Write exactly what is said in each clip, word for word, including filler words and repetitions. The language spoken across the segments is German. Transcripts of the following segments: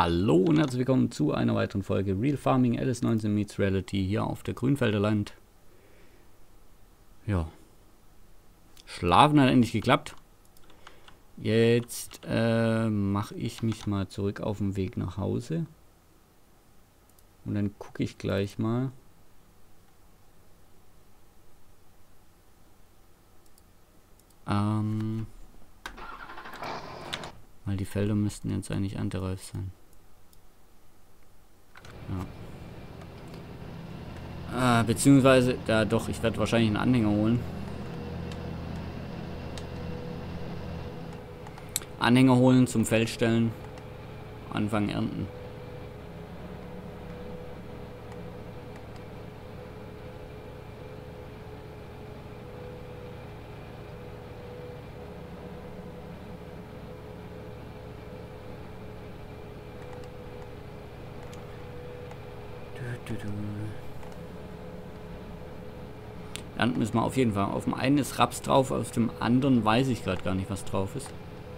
Hallo und herzlich willkommen zu einer weiteren Folge Real Farming L S neunzehn Meets Reality hier auf der Grünfelder Land. Ja. Schlafen hat endlich geklappt. Jetzt äh, mache ich mich mal zurück auf den Weg nach Hause. Und dann gucke ich gleich mal. Ähm, weil die Felder müssten jetzt eigentlich angereift sein. Ja. Äh, beziehungsweise, ja doch, ich werde wahrscheinlich einen Anhänger holen. Anhänger holen, zum Feld stellen, anfangen ernten. Ernten müssen wir auf jeden Fall. Auf dem einen ist Raps drauf, auf dem anderen weiß ich gerade gar nicht, was drauf ist.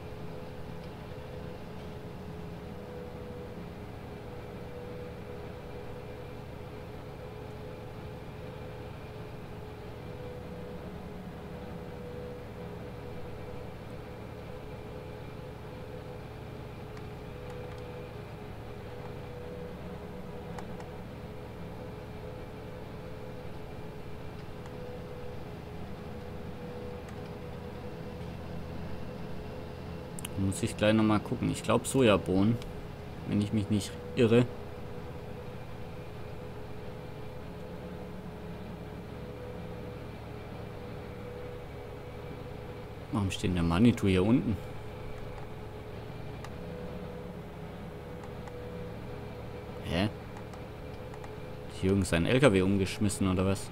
Muss ich gleich nochmal gucken. Ich glaube Sojabohnen, wenn ich mich nicht irre. Warum steht der Manitou hier unten? Hä? Hat Jürgen seinen L K W umgeschmissen oder was?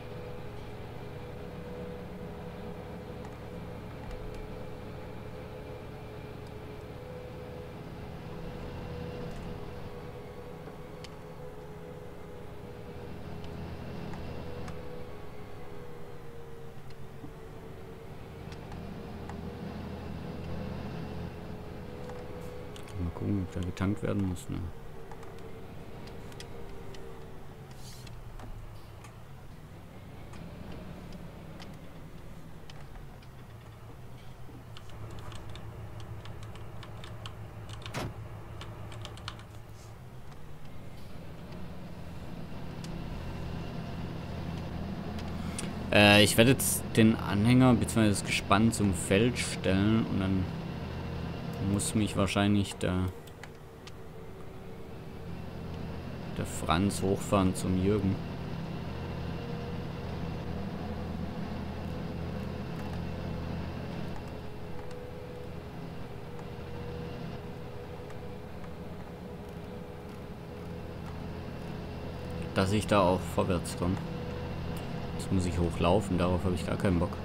Mal gucken, ob da getankt werden muss, ne? Äh, ich werde jetzt den Anhänger bzw. das Gespann zum Feld stellen und dann muss mich wahrscheinlich der, der Franz hochfahren zum Jürgen. Dass ich da auch vorwärts komme. Jetzt muss ich hochlaufen, darauf habe ich gar keinen Bock.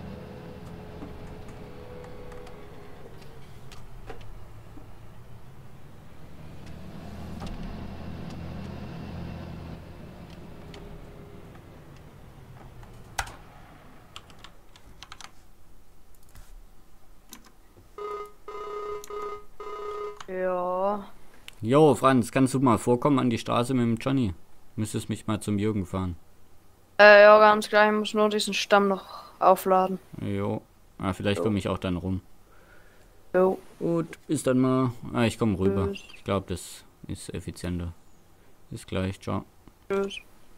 Ja. Jo, Franz, kannst du mal vorkommen an die Straße mit dem Johnny? Müsstest mich mal zum Jürgen fahren. Äh, ja, ganz klar, ich muss nur diesen Stamm noch aufladen. Jo. Ah, vielleicht Jo. komme ich auch dann rum. Jo. Gut, bis dann mal. Ah, ich komme rüber. Tschüss. Ich glaube, das ist effizienter. Bis gleich, ciao. Tschüss.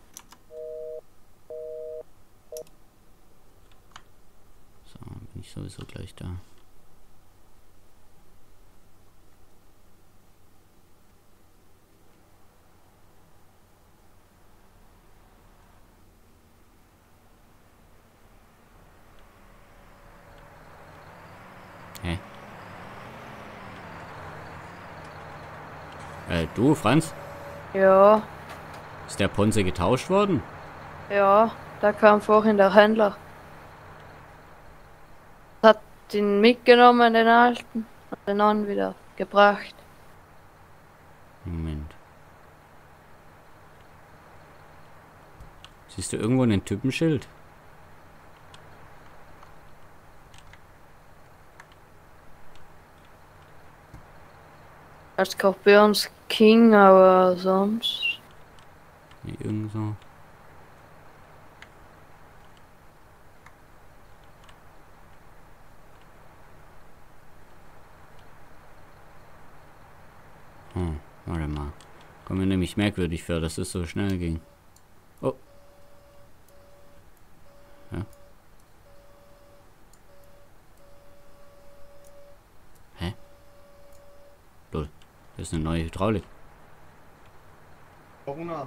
So, bin ich sowieso gleich da. Hä? Äh, du, Franz? Ja. Ist der Ponce getauscht worden? Ja, da kam vorhin der Händler. Hat ihn mitgenommen, den alten, und den anderen wieder gebracht. Moment. Siehst du irgendwo ein Typenschild? Skorpions King, aber sonst. Nee, irgend so. Hm, warte mal. Kommt mir nämlich merkwürdig vor, dass es so schnell ging. Oh. Ja. Hä? Lol. Das ist eine neue Hydraulik. Corona.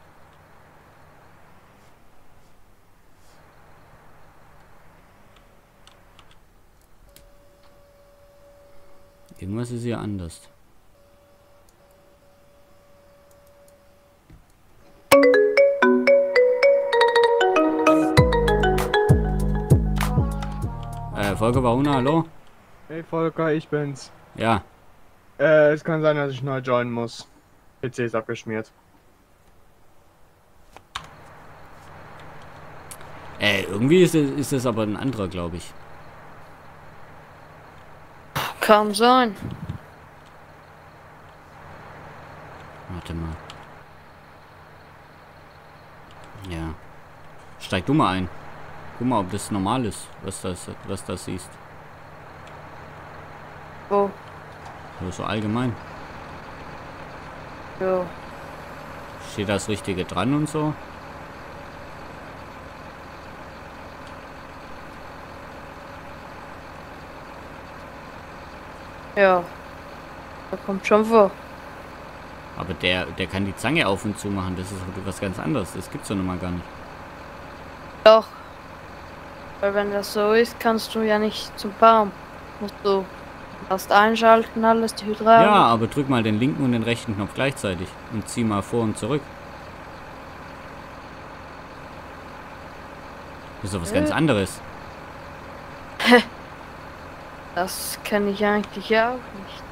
Irgendwas ist hier anders. Äh, Volker Baruna, hallo? Hey Volker, ich bin's. Ja. Äh, es kann sein, dass ich neu joinen muss. P C ist abgeschmiert. Äh, irgendwie ist es, ist es aber ein anderer, glaube ich. Kann sein. Warte mal. Ja. Steig du mal ein. Guck mal, ob das normal ist, was das, was das siehst. Wo? So, so allgemein. Ja. Steht das Richtige dran und so? Ja. Da kommt schon vor. Aber der, der kann die Zange auf und zu machen. Das ist was ganz anderes. Das gibt's doch nun mal gar nicht. Doch. Weil wenn das so ist, kannst du ja nicht zum Baum. Musst du erst einschalten, alles, die Hydraulik. Ja, aber drück mal den linken und den rechten Knopf gleichzeitig. Und zieh mal vor und zurück. Das ist doch was Äh. ganz anderes. Das kenne ich eigentlich auch nicht.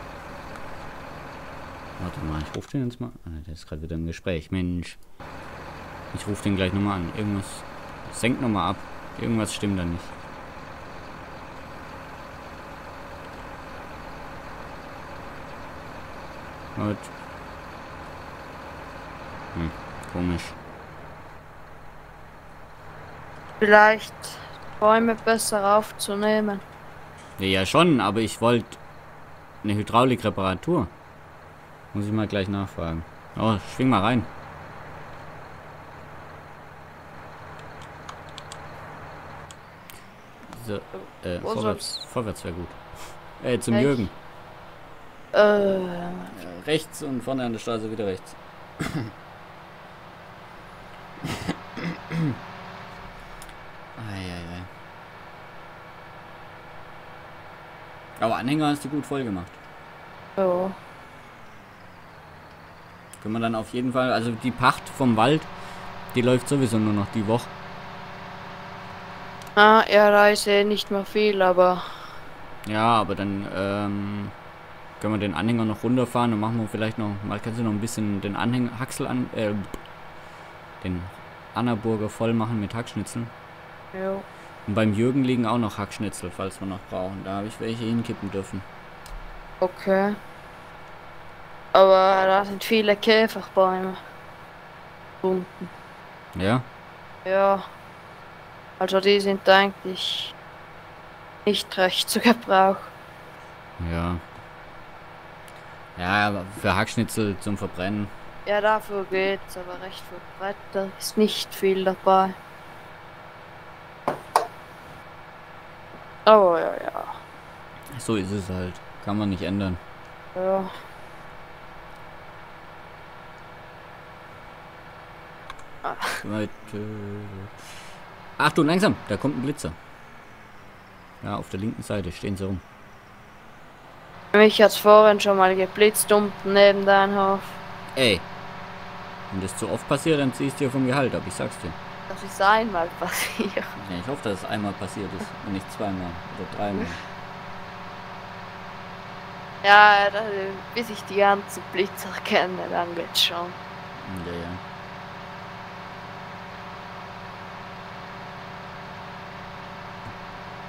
Warte mal, ich rufe den jetzt mal. Ah, der ist gerade wieder im Gespräch. Mensch. Ich rufe den gleich nochmal an. Irgendwas. Senkt nochmal ab. Irgendwas stimmt da nicht. Gut. Hm, komisch. Vielleicht Bäume besser aufzunehmen. Ja, ja schon, aber ich wollte eine Hydraulikreparatur. Muss ich mal gleich nachfragen. Oh, schwing mal rein. So, äh, Wo vorwärts, vorwärts wäre gut. Äh, zum Echt? Jürgen. Äh, Ja, rechts und vorne an der Straße wieder rechts. Eieiei. Aber Anhänger hast du gut voll gemacht. ja. Können wir dann auf jeden Fall, also die Pacht vom Wald, die läuft sowieso nur noch die Woche. Ah, ja, da ist eh nicht mehr viel, aber Ja, aber dann ähm, können wir den Anhänger noch runterfahren und machen wir vielleicht noch, mal kannst du noch ein bisschen den Anhänger, Haxel an, äh, den Annaburger voll machen mit Hackschnitzeln. ja. Und beim Jürgen liegen auch noch Hackschnitzel, falls wir noch brauchen. Da habe ich welche hinkippen dürfen. Okay. Aber da sind viele Käferbäume. Unten. Ja? Ja. Also die sind eigentlich nicht recht zu gebrauchen. Ja. Ja, aber für Hackschnitzel zum Verbrennen. Ja, dafür geht's, aber recht viel Bretter ist nicht viel dabei. Oh ja, ja. So ist es halt. Kann man nicht ändern. Ja. Leute. Achtung, langsam. Da kommt ein Blitzer. Ja, auf der linken Seite stehen sie rum. Mich hat's vorhin schon mal geblitzt unten neben deinem Hof. Ey. Wenn das zu oft passiert, dann ziehst du dir vom Gehalt ab. Ich sag's dir. Das ist einmal passiert. Ja, ich hoffe, dass es einmal passiert ist. Und nicht zweimal oder dreimal. Ja, da, bis ich die ganzen Blitzer kenne, dann geht's schon. Ja, ja.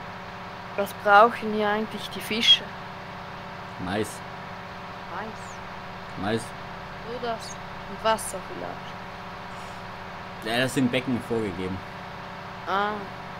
Was brauchen hier eigentlich die Fische? Mais. Mais. Meist. Nur das. Und Wasser vielleicht. Ja, das sind Becken vorgegeben. Ah.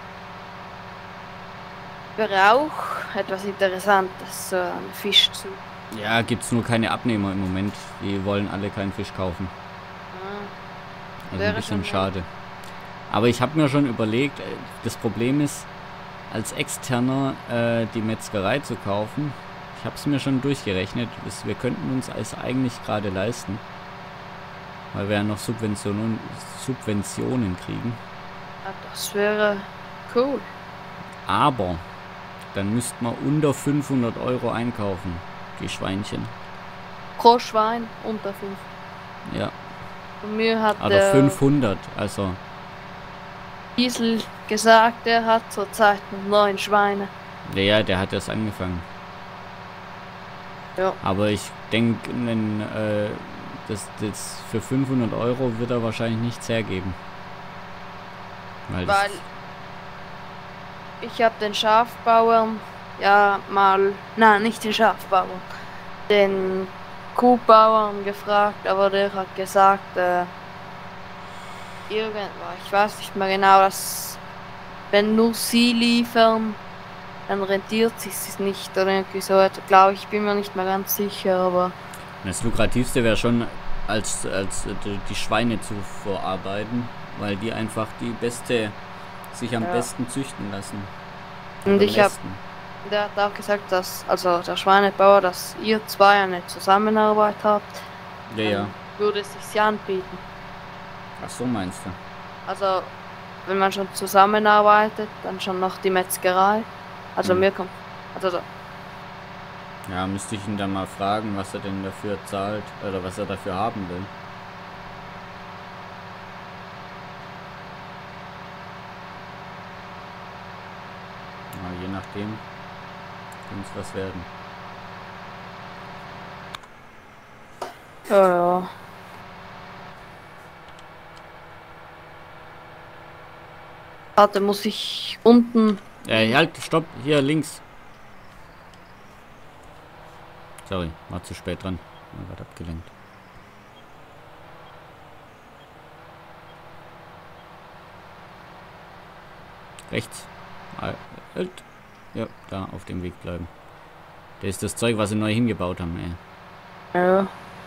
Wäre auch etwas Interessantes, so ein Fischzug. Ja, gibt's nur keine Abnehmer im Moment. Die wollen alle keinen Fisch kaufen. Ah. Also ein Wäre bisschen schon schade. Aber ich habe mir schon überlegt, äh, das Problem ist, als Externer äh, die Metzgerei zu kaufen. Ich habe es mir schon durchgerechnet. Ist, wir könnten uns es eigentlich gerade leisten. Weil wir ja noch Subventionen, Subventionen kriegen. Ah, das wäre cool. Aber dann müsste man unter fünfhundert Euro einkaufen. Die Schweinchen. Pro Schwein unter fünf. Ja. Und mir hat Oder der fünfhundert. Also. Diesel gesagt, er hat zurzeit noch neun Schweine. Ja, der hat erst angefangen. Ja. Aber ich denke, äh, das, das für fünfhundert Euro wird er wahrscheinlich nichts hergeben. Weil, Weil ich habe den Schafbauern ja mal, nein, nicht den Schafbauern, den Kuhbauern gefragt, aber der hat gesagt, äh, irgendwas, ich weiß nicht mehr genau, dass wenn nur sie liefern, dann rentiert sich es nicht oder irgendwie so, glaube ich, bin mir nicht mehr ganz sicher, aber das Lukrativste wäre schon, als, als die Schweine zu verarbeiten, weil die einfach die beste, sich am ja. besten züchten lassen. Und Oder ich habe, mästen. der hat auch gesagt, dass, also der Schweinebauer, dass ihr zwei eine Zusammenarbeit habt, Ja, ja. dann würde es sich anbieten. Ach so meinst du? Also, wenn man schon zusammenarbeitet, dann schon noch die Metzgerei. Also Hm. mir kommt, also da, Ja, müsste ich ihn dann mal fragen, was er denn dafür zahlt oder was er dafür haben will. Ja, je nachdem könnte es was werden. ja, ja. Warte, muss ich unten, Äh, halt, stopp, hier links. Sorry, war zu spät dran. War gerade abgelenkt. Rechts. Halt. Ja, da auf dem Weg bleiben. Das ist das Zeug, was sie neu hingebaut haben, ey. ja.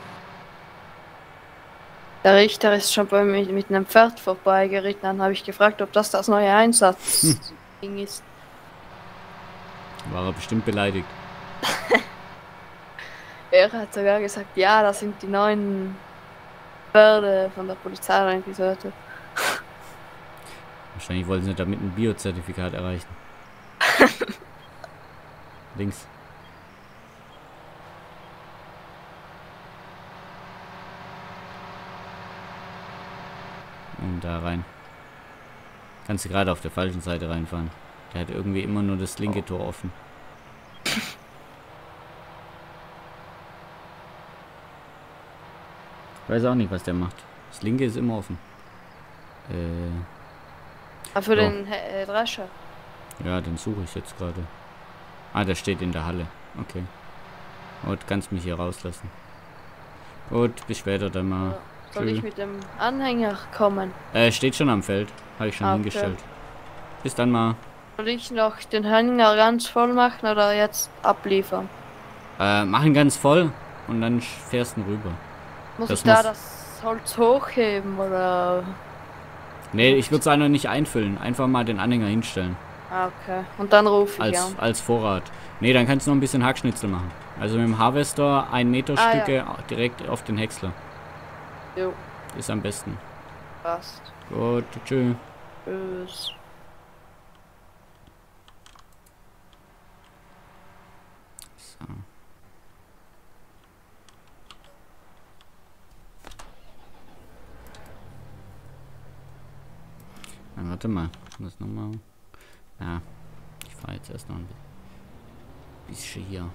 Der Richter ist schon bei mir mit einem Pferd vorbeigeritten. Dann habe ich gefragt, ob das das neue Einsatzding ist. War er bestimmt beleidigt. Er hat sogar gesagt, ja, das sind die neuen Pferde von der Polizei oder irgendwie so. Wahrscheinlich wollten sie damit ein Biozertifikat erreichen. Links. Und da rein. Kannst du gerade auf der falschen Seite reinfahren. Der hat irgendwie immer nur das linke Tor offen. Ich weiß auch nicht, was der macht. Das linke ist immer offen. Äh, Ah, für Ja. den äh, Drescher. ja, den suche ich jetzt gerade. Ah, der steht in der Halle. Okay. Gut, kannst mich hier rauslassen. Gut, bis später dann mal. Ja. Soll Tschüss. ich mit dem Anhänger kommen? Äh, steht schon am Feld. Habe ich schon Ah, okay. hingestellt. Bis dann mal. Soll ich noch den Anhänger ganz voll machen oder jetzt abliefern? Äh, mach ihn ganz voll und dann fährst du ihn rüber. Muss Das ich da muss- das Holz hochheben oder? Nee, ich würde es einfach nicht einfüllen. Einfach mal den Anhänger hinstellen. Ah, okay. Und dann rufe ich Als, an. als Vorrat. Nee, dann kannst du noch ein bisschen Hackschnitzel machen. Also mit dem Harvester ein Meter Ah, Stücke direkt auf den Häcksler. Jo, Ist am besten. passt. Gut, tschüss. Tschüss. So. Dann warte mal. Das nochmal. Ja, ich fahre jetzt erst noch ein bisschen hier.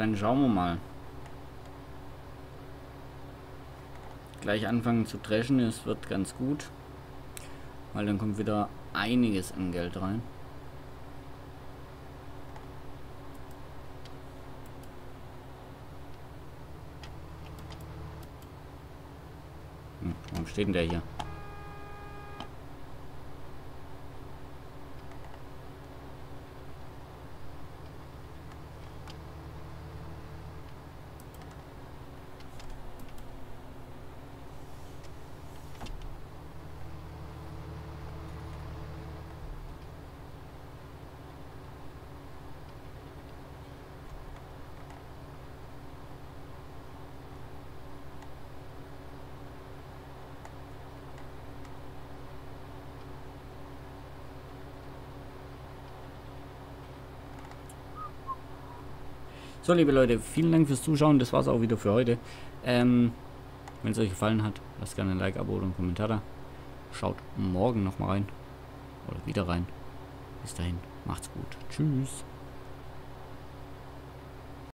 dann schauen wir mal. Gleich anfangen zu dreschen, es wird ganz gut. Weil dann kommt wieder einiges an Geld rein. Hm, warum steht denn der hier? So, liebe Leute, vielen Dank fürs Zuschauen. Das war's auch wieder für heute. Ähm, wenn es euch gefallen hat, lasst gerne ein Like, Abo oder einen Kommentar da. Schaut morgen nochmal rein. Oder wieder rein. Bis dahin, macht's gut. Tschüss.